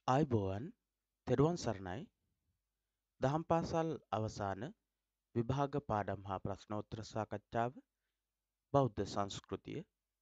ආයුබෝවන් තෙරුවන් සරණයි දහම් පාසල් අවසාන විභාග පාඩම් හා ප්‍රශ්නෝත්තර සාකච්ඡාව බෞද්ධ සංස්කෘතිය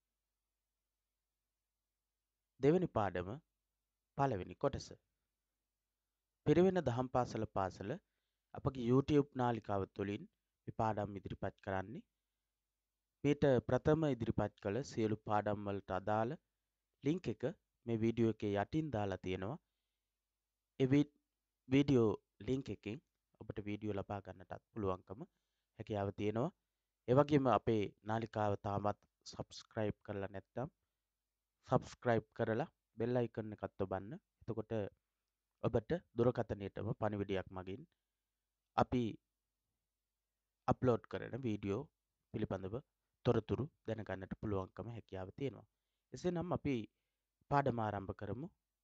දෙවැනි පාඩම පළවෙනි කොටස. පිරිවෙන දහම් පාසල අපගේ YouTube නාලිකාව තුළින් මේ පාඩම් ඉදිරිපත් කරන්නේ. මේට ප්‍රථම ඉදිරිපත් කළ සියලු පාඩම් වලට අදාළ ලින්ක් එක මේ වීඩියෝ එකේ යටින් දාලා තියෙනවා. ඒ වීඩියෝ ලින්ක් එකෙන් ඔබට වීඩියෝ ලබා ගන්නටත් පුළුවන්කම හැකියාව තියෙනවා. ඒ වගේම අපේ නාලිකාව තාමත් සබ්ස්ක්‍රයිබ් කරලා නැත්නම් සබ්ස්ක්‍රයිබ් කරලා බෙල් අයිකන් එකත් ඔබන්න. එතකොට ඔබට දුරකථනයටම පණිවිඩයක් මගින් අපි අප්ලෝඩ් කරන වීඩියෝ පිළිබඳව තොරතුරු දැනගන්නට පුළුවන්කම හැකියාව තියෙනවා. එසේනම් අපි පාඩම ආරම්භ කරමු.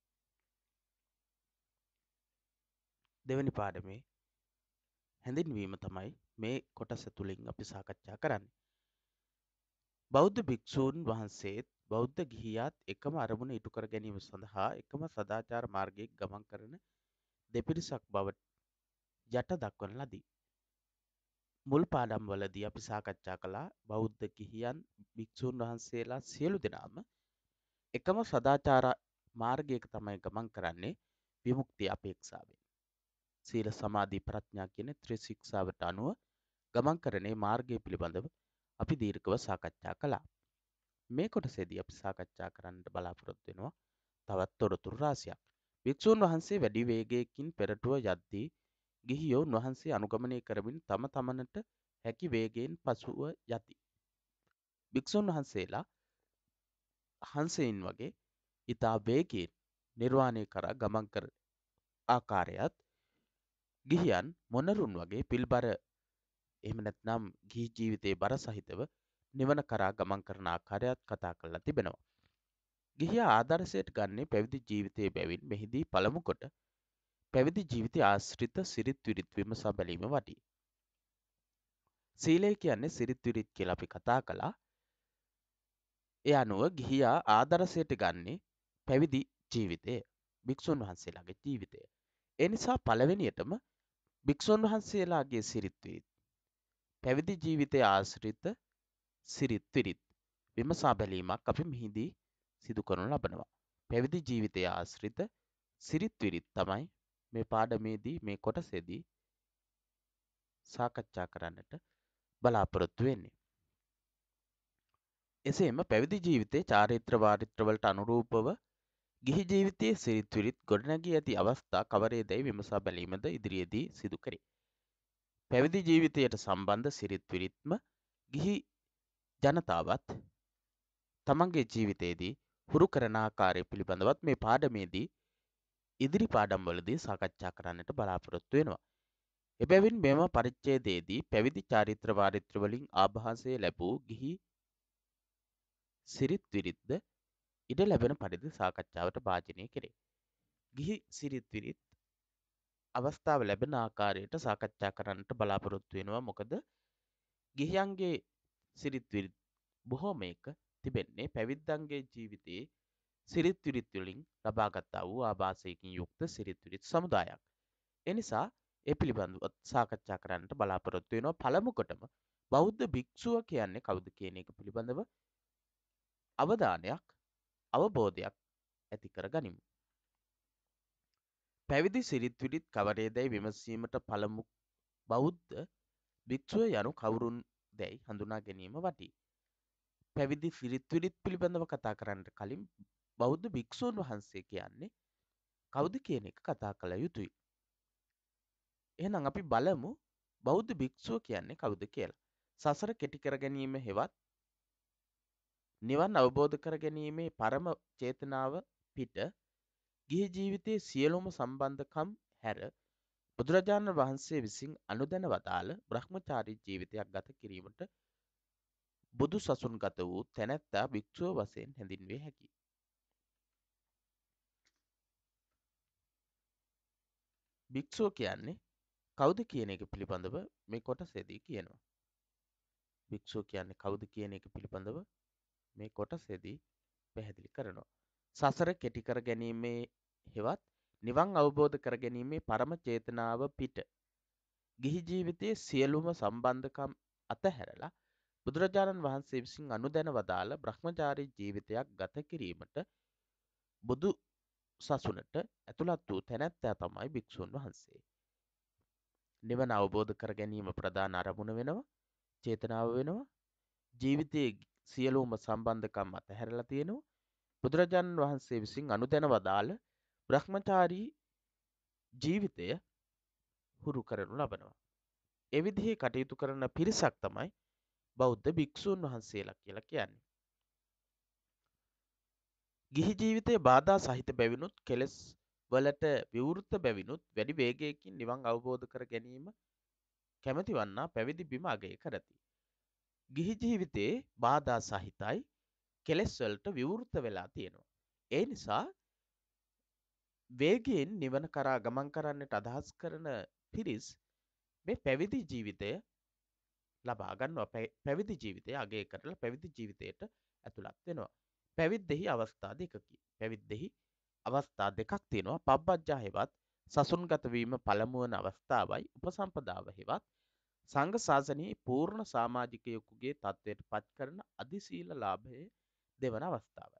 දෙවැනි පාඩමේ හැඳින්වීම තමයි මේ කොටස තුලින් අපි සාකච්ඡා කරන්නේ. බෞද්ධ භික්ෂූන් වහන්සේත් බෞද්ධ ගිහියාත් එකම අරමුණ ඉටු කර ගැනීම සඳහා එකම සදාචාර මාර්ගයේ ගමන් කරන දෙපිරිසක් බවට යට දක්වන ලදී. මුල් පාඩම්වලදී අපි සාකච්ඡා කළා බෞද්ධ ගිහියන් භික්ෂූන් වහන්සේලා සියලු දෙනාම එකම සදාචාර මාර්ගයක තමයි ගමන් කරන්නේ විමුක්තිය අපේක්ෂාවෙන්. සීල සමාධි ප්‍රඥා කියන ත්‍රිශික්ෂාවට අනුව ගමන් කරන්නේ මාර්ගය පිළිබඳව අපි දීර්ඝව සාකච්ඡා කළා. මේ කොටසේදී අපි සාකච්ඡා කරන්නට බලාපොරොත්තු වෙනවා තවත් තොරතුරු රාශියක්. භික්ෂූන් වහන්සේ වැඩි වේගයකින් පෙරටුව යද්දී ගිහියෝ උන්වහන්සේ අනුගමනය කරමින් තම තමනට හැකි වේගයෙන් පසුව යති. භික්ෂූන් වහන්සේලා හංසයින් වගේ ඊතා වේගයෙන් නිර්වාණය කරා ගමන් කර ආකාරයත් ගිහියන් මොනරුන් වගේ පිල්බර එහෙම නැත්නම් ගිහි ජීවිතයේ බර සහිතව නිවන කරා ගමන් කරන ආකාරයත් කතා කරලා තිබෙනවා. ගිහියා ආදර්ශයට ගන්නේ පැවිදි ජීවිතයේ බැවින් මෙහිදී පළමු කොට පැවිදි ජීවිතය ආශ්‍රිත සිරිත් විරිත් විමසා බැලීම වටී. සීලය කියන්නේ සිරිත් විරිත් කියලා අපි කතා කළා. ඒ අනුව ගිහියා ආදර්ශයට ගන්නේ පැවිදි ජීවිතය, භික්ෂුන් වහන්සේලාගේ ජීවිතය. ඒ නිසා පළවෙනියටම භික්ෂුන් වහන්සේලාගේ සිරිත් විරිත් පැවිදි ජීවිතය ආශ්‍රිත සිරිත් විරිත් විමසා බැලීමක් අපි මෙහිදී සිදු කරනු ලබනවා. පැවිදි ජීවිතය ආශ්‍රිත සිරිත් විරිත් තමයි මේ පාඩමේදී මේ කොටසේදී සාකච්ඡා කරන්නට බලාපොරොත්තු වෙන්නේ. එසේම පැවිදි ජීවිතයේ චාරිත්‍ර වාරිත්‍රවලට අනුරූපව ගිහි ජීවිතයේ සිරිත් විරිත් ගොඩනැගී ඇති අවස්ථා කවරේදැයි විමසා බැලීමද ඉදිරියේදී සිදු කරේ. පැවිදි ජීවිතයට සම්බන්ධ සිරිත් විරිත්ම ගිහි ජනතාවත් තමන්ගේ ජීවිතයේදී හුරු කරන ආකාරය පිළිබඳවත් මේ පාඩමේදී ඉදිරි පාඩම්වලදී සාකච්ඡා කරන්නට බලාපොරොත්තු වෙනවා. එබැවින් මෙම පරිච්ඡේදයේදී පැවිදි චාරිත්‍ර වාරිත්‍ර වලින් ආභාසය ලැබූ ගිහි සිරිත් විරිත්ද ඉඩ ලැබෙන පරිදි සාකච්ඡාවට භාජනය කෙරේ. ගිහි සිරිත් විරිත් අවස්ථාව ලැබෙන ආකාරයට සාකච්ඡා කරන්නට බලාපොරොත්තු වෙනවා. මොකද ගිහියන්ගේ සිරිත් විරිත් බොහෝමයක තිබෙන්නේ පැවිද්දන්ගේ ජීවිතයේ සිරිත් විරිත් වලින් ලබාගත්තා වූ ආభాසයකින් යුක්ත සිරිත් විරිත් සමුදායක්. එනිසා ඒ පිළිබඳව සාකච්ඡා කරන්නට බලාපොරොත්තු වෙනවා. පළමු කොටම බෞද්ධ භික්ෂුව කියන්නේ කවුද කියන එක පිළිබඳව අවධානයක් අවබෝධයක් ඇති කර ගනිමු. පැවිදි සිරිත් විරිත් කවරේදැයි විමසීමට පළමු බෞද්ධ භික්ෂුව යනු කවුරුන් දැයි හඳුනා ගැනීම වටී. පැවිදි සිරිත් විරිත් පිළිබඳව කතා කරන්නට කලින් බෞද්ධ භික්ෂූන් වහන්සේ කියන්නේ කවුද කියන එක කතා කළ යුතුයි. එහෙනම් අපි බලමු බෞද්ධ භික්ෂුව කියන්නේ කවුද කියලා. සසර කෙටි කර ගැනීම හෙවත් නිවන් අවබෝධ කර ගැනීමේ පරම චේතනාව පිට ගිහි ජීවිතයේ සියලුම සම්බන්ධකම් හැර බුදුරජාණන් වහන්සේ විසින් අනුදැන වදාළ බ්‍රහ්මචාරී ජීවිතයක් ගත කිරීමට බුදු සසුන්ගත වූ තැනැත්තා භික්ෂුව වශයෙන් හැඳින්විය හැකියි. භික්ෂුව කියන්නේ කවුද කියන එක පිළිබඳව මේ කොටසේදී කියනවා. භික්ෂුව කියන්නේ කවුද කියන එක පිළිබඳව මේ කොටසේදී පැහැදිලි කරනවා. සසර කෙටි කර ගැනීමේ හෙවත් නිවන් අවබෝධ කර ගැනීමේ පරම චේතනාව පිට ගිහි ජීවිතයේ සියලුම සම්බන්ධකම් අතහැරලා බුදුරජාණන් වහන්සේ විසින් අනුදැන වදාළ බ්‍රහ්මචාරී ජීවිතයක් ගත කිරීමට බුදු සසුනට ඇතුළත් වූ තැනැත්තා තමයි භික්ෂුන් වහන්සේ. නිවන අවබෝධ කර ගැනීම ප්‍රධාන අරමුණ වෙනවා, චේතනාව වෙනවා. ජීවිතයේ සියලුම සම්බන්ධකම් අතහැරලා තියෙනවා. බුදුරජාණන් වහන්සේ විසින් අනුදැන වදාළ බ්‍රහ්මචාරී ජීවිතය හුරු කරනු ලබනවා. ඒ විදිහේ කටයුතු කරන පිරිසක් තමයි බෞද්ධ භික්ෂූන් වහන්සේලා කියලා කියන්නේ. ගිහි ජීවිතයේ බාධා සහිත බැවිනුත් කෙලෙස් වලට විවෘත බැවිනුත් වැඩි වේගයකින් නිවන් අවබෝධ කර ගැනීම කැමැති වන්නා පැවිදි බිම අගය කරති. ගිහි ජීවිතයේ බාධා සහිතයි, කෙලෙස් වලට විවෘත වෙලා තියෙනවා. ඒ නිසා වේගයෙන් නිවන කරා ගමන් කරන්නට අදහස් කරන පිරිස් මේ පැවිදි ජීවිතය ලබා ගන්නවා. පැවිදි ජීවිතය අගය කරලා පැවිදි ජීවිතයට ඇතුළත් වෙනවා. පැවිද්දෙහි අවස්ථා දෙකකි. පැවිද්දෙහි අවස්ථා දෙකක් තියෙනවා. පබ්බජ්ජා හෙවත් සසුන්ගත වීම පළමු වන අවස්ථාවයි උපසම්පදාව හෙවත් සංඝ ශාසනයේ පූර්ණ සමාජිකයෙකුගේ තත්වයට පත් කරන අධිශීල ලාභයේ දෙවන අවස්ථාවයි.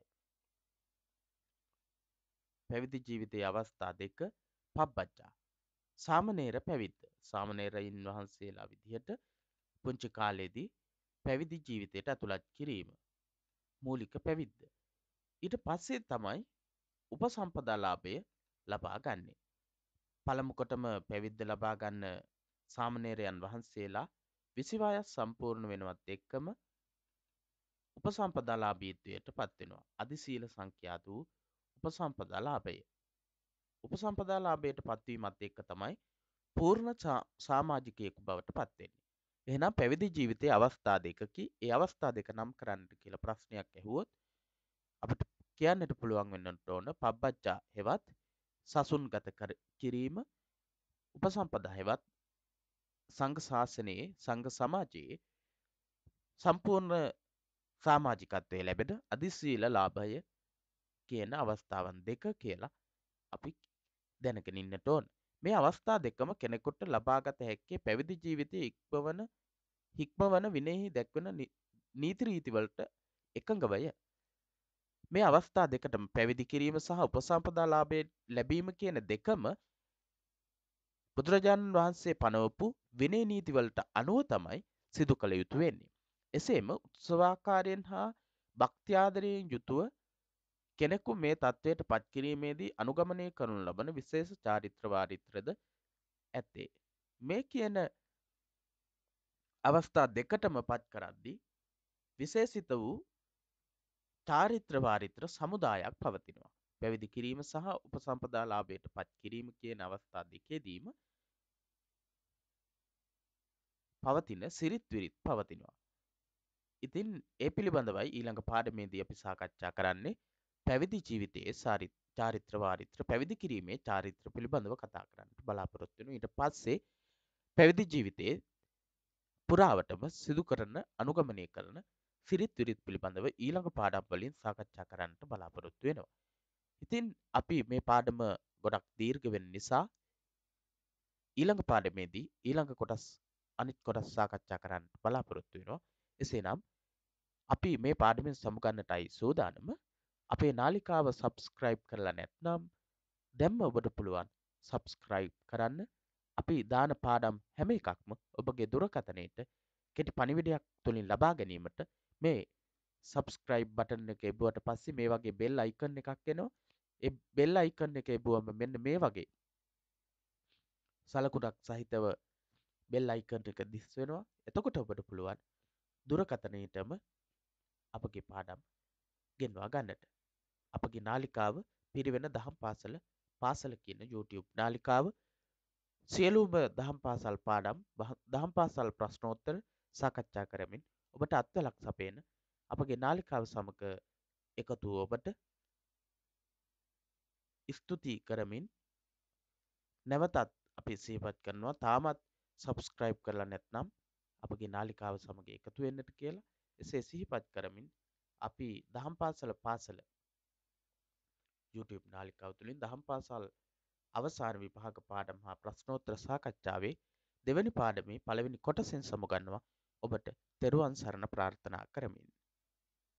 පැවිදි ජීවිතයේ අවස්ථා දෙක පබ්බජ්ජා. සාමණේර පැවිද්ද. සාමණේරයින් වහන්සේලා විදිහට පුංචි කාලේදී පැවිදි ජීවිතයට ඇතුළත් කිරීම. මූලික පැවිද්ද. ඊට පස්සේ තමයි උපසම්පදා ලාභය ලබා ගන්නෙ. පළමු කොටම පැවිද්ද ලබා ගන්න සාමණේරයන් වහන්සේලා 20 වයස් සම්පූර්ණ වෙනවත් එක්කම උපසම්පදා ලාභීත්වයට පත් වෙනවා. අධිශීල සංඛ්‍යාත වූ උපසම්පදා ලාභය. උපසම්පදා ලාභයට පත්වීමත් එක්ක තමයි පූර්ණ සමාජිකයෙකු බවට පත් වෙන්නේ. එහෙනම් පැවිදි ජීවිතයේ අවස්ථා දෙකකි. ඒ අවස්ථා දෙක නම් කරන්නට කියලා ප්‍රශ්නයක් ඇහුවොත් අපිට කියන්නට පුළුවන් වෙන්නට ඕන පබ්බජ්ජා හෙවත් සසුන්ගත කිරීම, උපසම්පදා හෙවත් සංඝ ශාසනයේ සංඝ සමාජයේ සම්පූර්ණ සමාජිකත්වයේ ලැබෙන අධිශීල ලාභය කියන අවස්ථාවන් දෙක කියලා අපි දැනගෙන ඉන්නට ඕන. මේ අවස්ථා දෙකම කෙනෙකුට ලබාගත හැක්කේ පැවිදි ජීවිතයේ හික්මවන විනයෙහි දැක්වෙන නීති රීති වලට එකඟවය. මේ අවස්ථා දෙකටම පැවිදි කිරීම සහ උපසම්පදා ලාභය ලැබීම කියන දෙකම බුදුරජාණන් වහන්සේ පනවපු විනය නීති වලට අනුව තමයි සිදු කළ යුතු වෙන්නේ. එසේම උත්සවාකාරයෙන් හා භක්ත්‍යාදරයෙන් යුතුව කෙනෙකු මේ තත්වයට පත් කිරීමේදී අනුගමනය කරනු ලබන විශේෂ චාරිත්‍ර වාරිත්‍රද ඇත්තේ. මේ කියන අවස්ථා දෙකටම පත් කරද්දී විශේෂිත වූ චාරිත්‍ර වාරිත්‍ර සමුදායක් පවතිනවා. පැවිදි කිරීම සහ උපසම්පදා ලාභයට පත් කිරීම කියන අවස්ථා දෙකේදීම පවතින සිරිත් විරිත් පවතිනවා. ඉතින් ඒ පිළිබඳවයි ඊළඟ පාඩමේදී අපි සාකච්ඡා කරන්නේ පැවිදි ජීවිතයේ චාරිත්‍ර වාරිත්‍ර පැවිදි කිරීමේ චාරිත්‍ර පිළිබඳව කතා කරන්නට බලාපොරොත්තු වෙනවා. ඊට පස්සේ පැවිදි ජීවිතයේ පුරාවටම සිදු කරන අනුගමනය කරන සිරිත් විරිත් පිළිබඳව ඊළඟ පාඩම් වලින් සාකච්ඡා කරන්නට බලාපොරොත්තු වෙනවා. ඉතින් අපි මේ පාඩම ගොඩක් දීර්ඝ වෙන නිසා ඊළඟ පාඩමේදී ඊළඟ කොටස් අනිත් කොටස් සාකච්ඡා කරන්න බලාපොරොත්තු වෙනවා. එසේනම් අපි මේ පාඩමෙන් සමුගන්නටයි සූදානම. අපේ නාලිකාව සබ්ස්ක්‍රයිබ් කරලා නැත්නම් දැන්ම ඔබට පුළුවන් සබ්ස්ක්‍රයිබ් කරන්න. අපි දාන පාඩම් හැම එකක්ම ඔබගේ දුරකථනයට කෙටි පණිවිඩයක් තුලින් ලබා ගැනීමට මේ සබ්ස්ක්‍රයිබ් බටන් එක එබුවට පස්සේ මේ වගේ බෙල් අයිකන් එකක් එනවා. ඒ බෙල් අයිකන් එක එබුවම මෙන්න මේ වගේ සලකුණක් සහිතව බෙල් අයිකන් එක දිස් වෙනවා. එතකොට ඔබට පුළුවන් දුරකථනයටම අපගේ පාඩම් ගෙන්වා ගන්නට. අපගේ නාලිකාව පිරිවෙන දහම් පාසල කියන YouTube නාලිකාව සියලුම දහම් පාසල් පාඩම් දහම් පාසල් ප්‍රශ්නෝත්තර සාකච්ඡා කරමින් ඔබට අත්වලක් සපයන අපගේ නාලිකාව සමග එකතු ඔබට ස්තුති කරමින් නැවතත් අපි සිහිපත් කරනවා තාමත් සබ්ස්ක්‍රයිබ් කරලා නැත්නම් අපගේ නාලිකාව සමග එකතු වෙන්නට කියලා. එසේ සිහිපත් කරමින් අපි දහම් පාසල YouTube නාලිකාව තුළින් දහම් පාසල් අවසාන විභාග පාඩම් හා ප්‍රශ්නෝත්තර සාකච්ඡාවේ දෙවැනි පාඩමේ පළවෙනි කොටසෙන් සමුගන්නවා. ඔබට තෙරුවන් සරණ ප්‍රාර්ථනා කරමින්